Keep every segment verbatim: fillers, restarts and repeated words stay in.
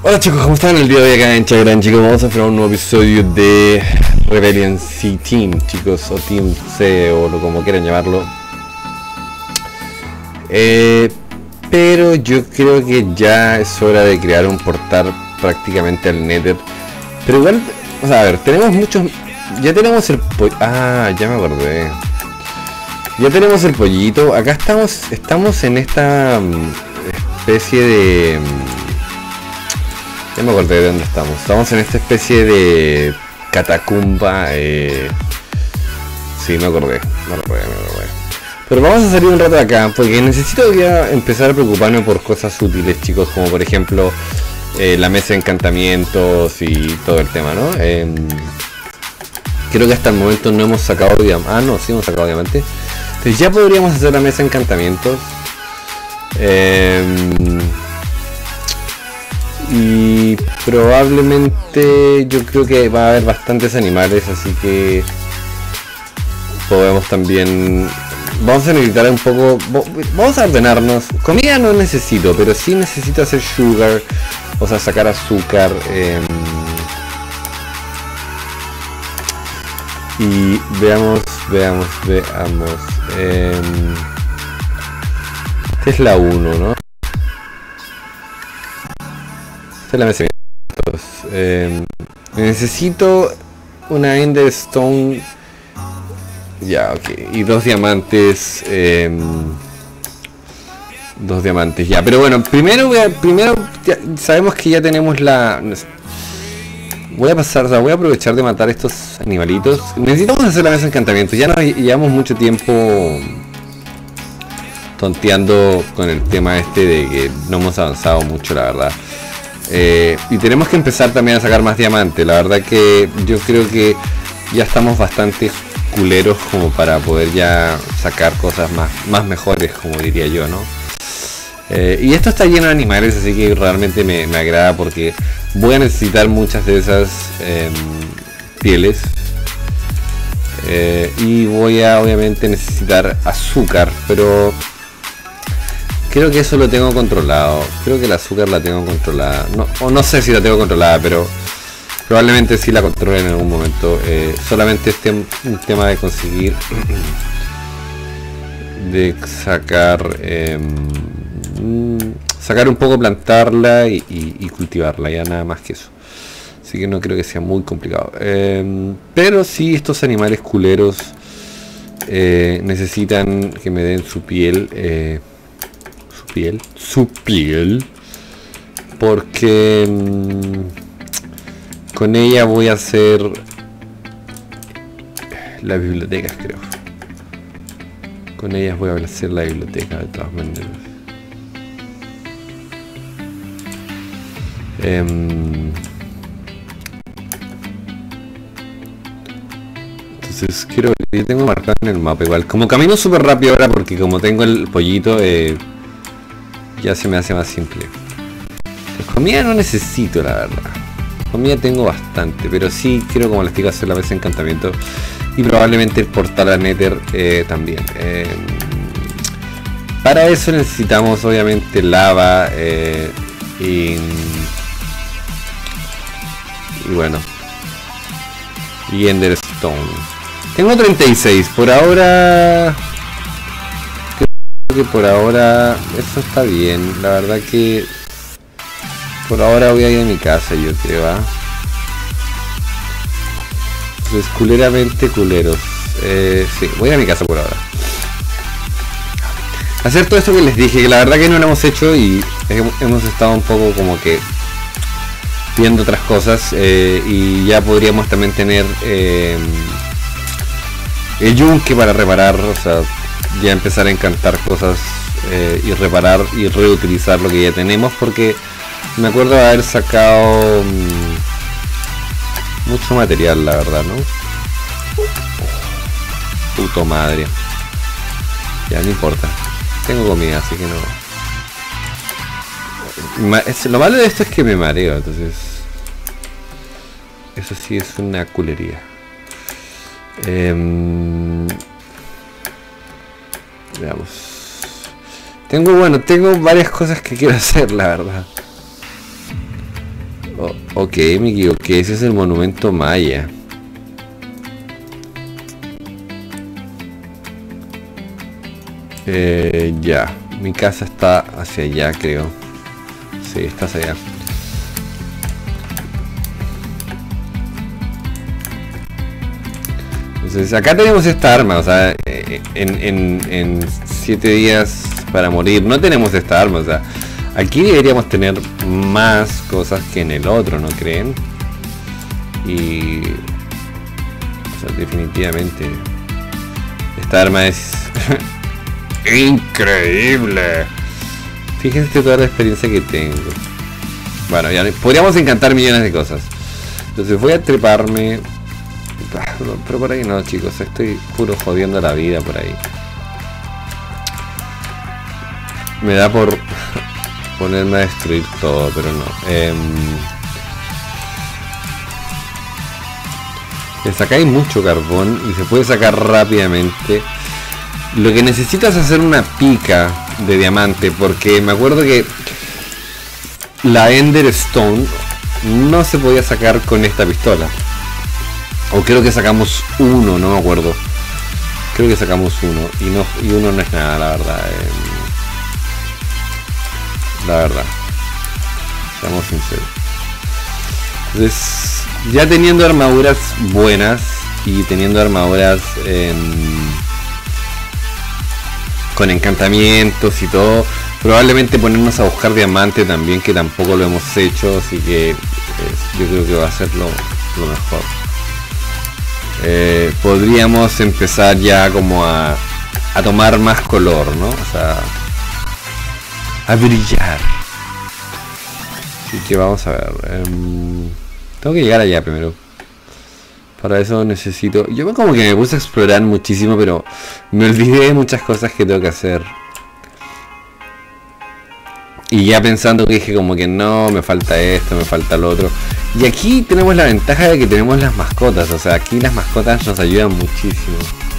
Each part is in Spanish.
Hola chicos, ¿cómo están? El día de hoy acá en Chagrán, chicos, vamos a hacer un nuevo episodio de Rebellion C Team, chicos, o Team C, o lo como quieran llamarlo. Eh, pero yo creo que ya es hora de crear un portal prácticamente al Nether. Pero igual, o sea, a ver, tenemos muchos... Ya tenemos el pollo... Ah, ya me acordé. Ya tenemos el pollito. Acá estamos, estamos en esta um, especie de... Um, Ya me acordé de dónde estamos. Estamos en esta especie de catacumba. Eh... Sí, me acordé. Me acordé, me acordé. Pero vamos a salir un rato de acá porque necesito ya empezar a preocuparme por cosas útiles, chicos. Como por ejemplo eh, la mesa de encantamientos y todo el tema, ¿no? Eh... Creo que hasta el momento no hemos sacado diamantes. Ah, no, sí hemos sacado diamantes. Entonces ya podríamos hacer la mesa de encantamientos. Eh... Y probablemente yo creo que va a haber bastantes animales, así que podemos también... Vamos a necesitar un poco... Vamos a ordenarnos. Comida no necesito, pero sí necesito hacer sugar, o sea, sacar azúcar. Eh, y veamos, veamos, veamos. Eh, esta es la uno, ¿no? La mesa. Eh, necesito una Ender Stone. Ya, ok. Y dos diamantes. Eh, dos diamantes, ya. Pero bueno, primero voy a, primero ya, sabemos que ya tenemos la... Voy a pasar, o sea, voy a aprovechar de matar estos animalitos. Necesitamos hacer la mesa de encantamiento. Ya nos llevamos mucho tiempo tonteando con el tema este de que no hemos avanzado mucho, la verdad. Eh, y tenemos que empezar también a sacar más diamantes. La verdad que yo creo que ya estamos bastante culeros como para poder ya sacar cosas más, más mejores, como diría yo, ¿no? Eh, y esto está lleno de animales, así que realmente me, me agrada porque voy a necesitar muchas de esas eh, pieles. Eh, y voy a obviamente necesitar azúcar, pero... Creo que eso lo tengo controlado. Creo que el azúcar la tengo controlada. No, o no sé si la tengo controlada, pero probablemente sí la controle en algún momento. Eh, solamente este un tema de conseguir de sacar eh, sacar un poco, plantarla y, y, y cultivarla, ya nada más que eso. Así que no creo que sea muy complicado. Eh, pero sí, estos animales culeros eh, necesitan que me den su piel. Eh, piel, su piel, porque mmm, con ella voy a hacer las bibliotecas, creo. Con ellas voy a hacer la biblioteca de todas maneras. Eh, entonces quiero ver, yo tengo marcado en el mapa igual. Como camino súper rápido ahora porque como tengo el pollito, eh, ya se me hace más simple. Pues comida no necesito, la verdad. Comida tengo bastante, pero sí quiero, como les digo, hacer la mesa de encantamiento y probablemente el portal a Nether eh, también. Eh, para eso necesitamos obviamente lava eh, y, y bueno, y Ender Stone. Tengo treinta y seis por ahora. Que por ahora eso está bien, la verdad que por ahora voy a ir a mi casa, yo creo. ¿eh? Entonces, culeramente culeros. Eh, sí, voy a mi casa por ahora. Hacer todo esto que les dije, que la verdad que no lo hemos hecho y hemos estado un poco como que viendo otras cosas eh, y ya podríamos también tener eh, el yunque para reparar, o sea, ya empezar a encantar cosas eh, y reparar y reutilizar lo que ya tenemos, porque me acuerdo de haber sacado mmm, mucho material, la verdad, ¿no? Puto madre. Ya no importa, tengo comida, así que no. Lo malo de esto es que me mareo, entonces eso sí es una culería. eh, Veamos. Tengo, bueno, tengo varias cosas que quiero hacer, la verdad. Oh, ok, me equivoqué, ese es el monumento maya. Eh, ya, mi casa está hacia allá, creo. Sí, está hacia allá. Entonces acá tenemos esta arma, o sea, en, en, en siete días para morir no tenemos esta arma, o sea, aquí deberíamos tener más cosas que en el otro, ¿no creen? Y... o sea, definitivamente esta arma es increíble. Fíjense toda la experiencia que tengo. Bueno, ya podríamos encantar millones de cosas. Entonces voy a treparme. Pero por ahí no, chicos, estoy puro jodiendo la vida por ahí. Me da por ponerme a destruir todo, pero no. Eh, le sacáis mucho carbón y se puede sacar rápidamente. Lo que necesitas es hacer una pica de diamante, porque me acuerdo que la Ender Stone no se podía sacar con esta pistola. O creo que sacamos uno, no me acuerdo. Creo que sacamos uno. Y no y uno no es nada, la verdad. Eh, la verdad. Seamos sinceros. Entonces, ya teniendo armaduras buenas y teniendo armaduras eh, con encantamientos y todo, probablemente ponernos a buscar diamante también, que tampoco lo hemos hecho, así que eh, yo creo que va a ser lo, lo mejor. Eh, podríamos empezar ya como a, a tomar más color, ¿no? O sea, a brillar. Así que vamos a ver. Eh, tengo que llegar allá primero. Para eso necesito... Yo como que me puse a explorar muchísimo, pero me olvidé de muchas cosas que tengo que hacer. Y ya pensando que dije como que no, me falta esto, me falta lo otro. Y aquí tenemos la ventaja de que tenemos las mascotas. O sea, aquí las mascotas nos ayudan muchísimo.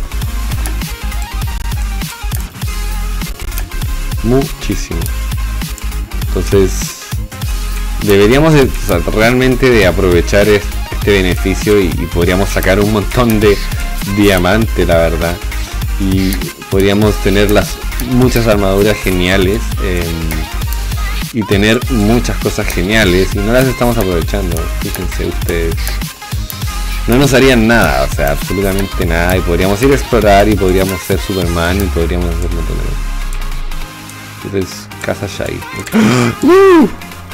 Muchísimo. Entonces, deberíamos de, o sea, realmente de aprovechar este, este beneficio y, y podríamos sacar un montón de diamante, la verdad. Y podríamos tener las muchas armaduras geniales. Eh, y tener muchas cosas geniales y no las estamos aprovechando. Fíjense ustedes, no nos harían nada, o sea, absolutamente nada, y podríamos ir a explorar y podríamos ser Superman y podríamos hacer un montón de cosas. Entonces, casa Shai. Okay.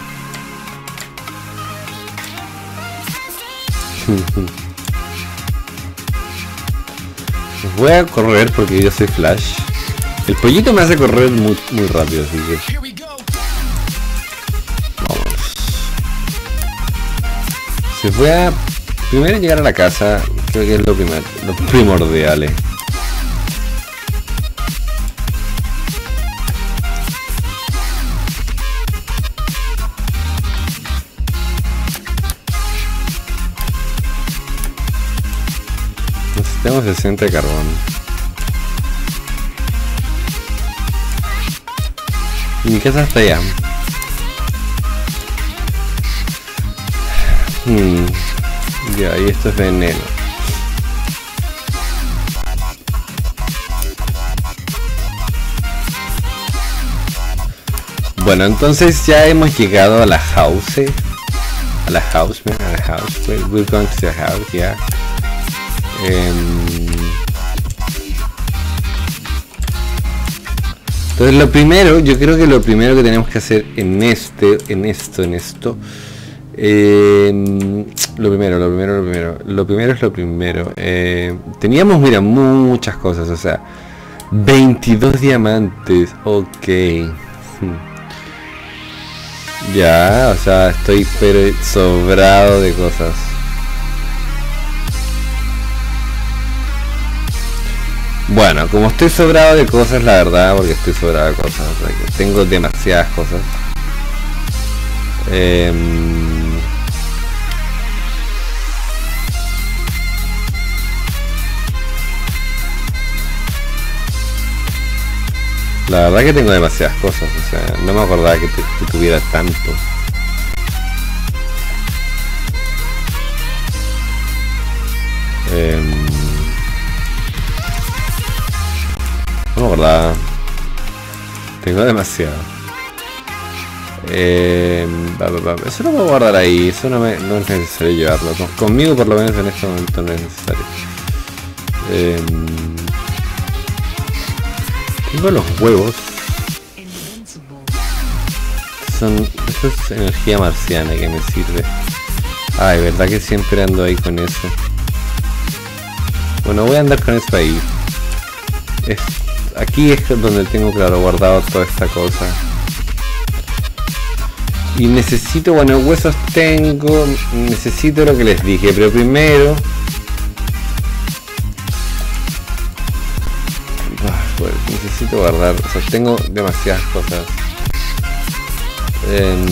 Voy a correr porque yo soy Flash. El pollito me hace correr muy, muy rápido, así que se fue a primero llegar a la casa, creo que es lo primer, lo primordial. Eh. Necesitamos sesenta de carbón. Y mi casa está allá. Hmm. Ya, y esto es veneno. Bueno, entonces ya hemos llegado a la house. Eh? A la house, man, a la house. We're, we're going to the house, yeah. Um, entonces lo primero, yo creo que lo primero que tenemos que hacer en este, en esto, en esto. Eh, lo primero, lo primero, lo primero, lo primero es lo primero. Eh, teníamos, mira, muchas cosas, o sea, veintidós diamantes, ok. Ya, o sea, estoy pero sobrado de cosas. Bueno, como estoy sobrado de cosas, la verdad, porque estoy sobrado de cosas, o sea, que tengo demasiadas cosas. Eh, La verdad que tengo demasiadas cosas, o sea, no me acordaba que, te, que tuviera tanto. verdad. Tengo demasiado. Eh, va, va, va. Eso lo puedo guardar ahí. Eso no, me, no es necesario llevarlo. Conmigo por lo menos en este momento no es necesario. Eh, tengo los huevos. Son, eso es energía marciana que me sirve. Ay, verdad que siempre ando ahí con eso. Bueno, voy a andar con eso ahí. Es, aquí es donde tengo, claro, guardado toda esta cosa. Y necesito, bueno, huesos tengo. Necesito lo que les dije, pero primero... Bueno, necesito guardar, o sea, tengo demasiadas cosas. Eh,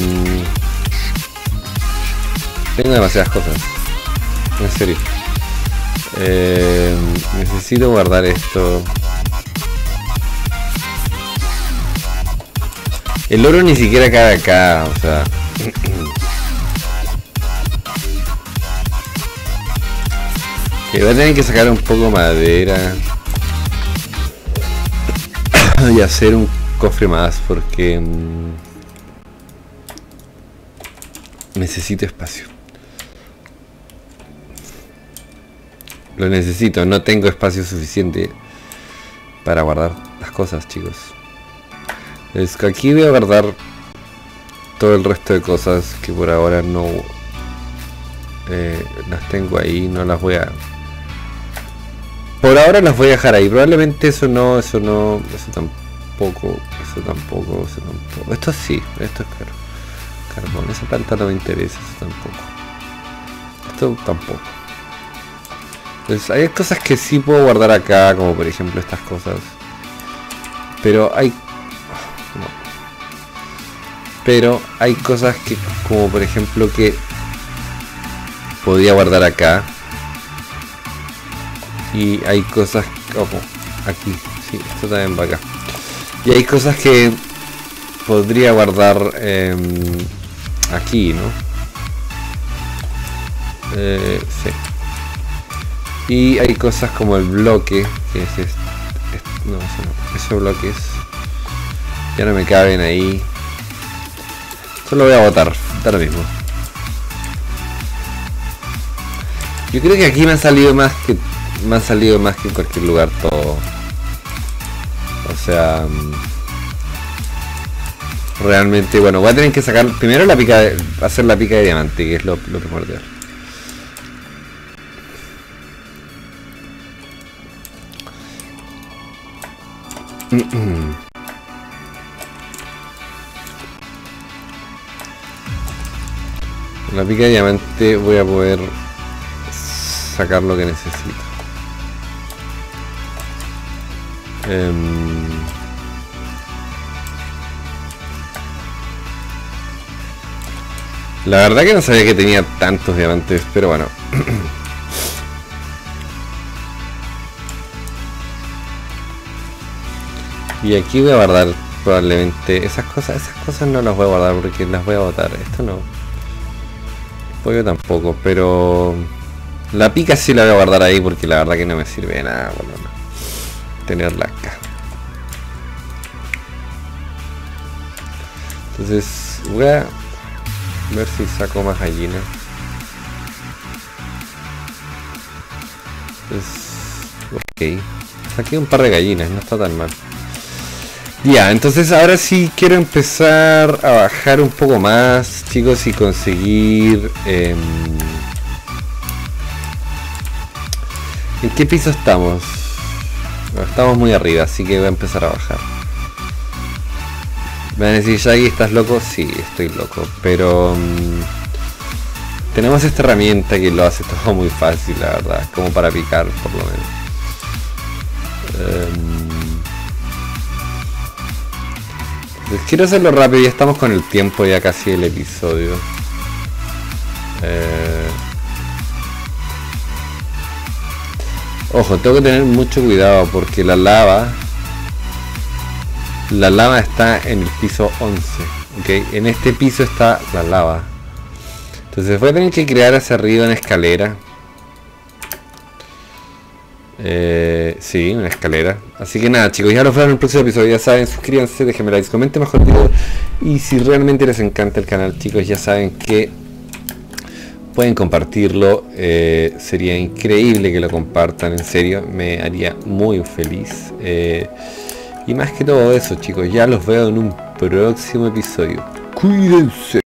tengo demasiadas cosas. En serio. Eh, necesito guardar esto. El oro ni siquiera cabe acá, o sea. Que voy a tener que sacar un poco de madera y hacer un cofre más porque mmm, necesito espacio. Lo necesito, no tengo espacio suficiente para guardar las cosas, chicos. Es que aquí voy a guardar todo el resto de cosas que por ahora no eh, las tengo ahí, no las voy a... Por ahora las voy a dejar ahí, probablemente eso no, eso no, eso tampoco, eso tampoco, eso tampoco. Esto sí, esto es claro. Carbón, esa planta no me interesa, eso tampoco. Esto tampoco. Entonces hay cosas que sí puedo guardar acá, como por ejemplo estas cosas. Pero hay... No. Pero hay cosas que, como por ejemplo que podría guardar acá. Y hay cosas... Ojo, aquí, sí, esto también va acá. Y hay cosas que podría guardar eh, aquí, ¿no? Eh, sí. Y hay cosas como el bloque, que es este, este, no, eso no, esos bloques ya no me caben ahí. Solo voy a botar, da lo mismo. Yo creo que aquí me han salido más que me han salido más que en cualquier lugar todo. O sea, realmente, bueno, voy a tener que sacar primero la pica de, hacer la pica de diamante, que es lo, lo primordial. Con la pica de diamante voy a poder sacar lo que necesito. Um, la verdad que no sabía que tenía tantos diamantes, pero bueno. Y aquí voy a guardar probablemente esas cosas. Esas cosas no las voy a guardar porque las voy a botar. Esto no. Pollo tampoco, pero la pica sí la voy a guardar ahí porque la verdad que no me sirve de nada, bueno, no. Tenerla acá. Entonces voy a ver si saco más gallinas. Entonces, ok, saqué un par de gallinas, no está tan mal. Ya, entonces ahora sí quiero empezar a bajar un poco más, chicos, y conseguir... Eh, ¿en qué piso estamos? No, estamos muy arriba, así que voy a empezar a bajar. ¿Me van a decir, Shaggy, estás loco? Sí, estoy loco, pero... Um, tenemos esta herramienta que lo hace todo muy fácil, la verdad, como para picar, por lo menos. Um, Quiero hacerlo rápido, ya estamos con el tiempo ya casi del episodio. Eh... Ojo, tengo que tener mucho cuidado porque la lava... La lava está en el piso once, ¿ok? En este piso está la lava. Entonces voy a tener que crear hacia arriba una escalera. Eh, sí, una escalera. Así que nada, chicos, ya los veo en el próximo episodio. Ya saben, suscríbanse, déjenme likes, comenten mejor el video. Y si realmente les encanta el canal, chicos, ya saben que pueden compartirlo. Eh, sería increíble que lo compartan, en serio, me haría muy feliz. Eh, y más que todo eso, chicos, ya los veo en un próximo episodio. Cuídense.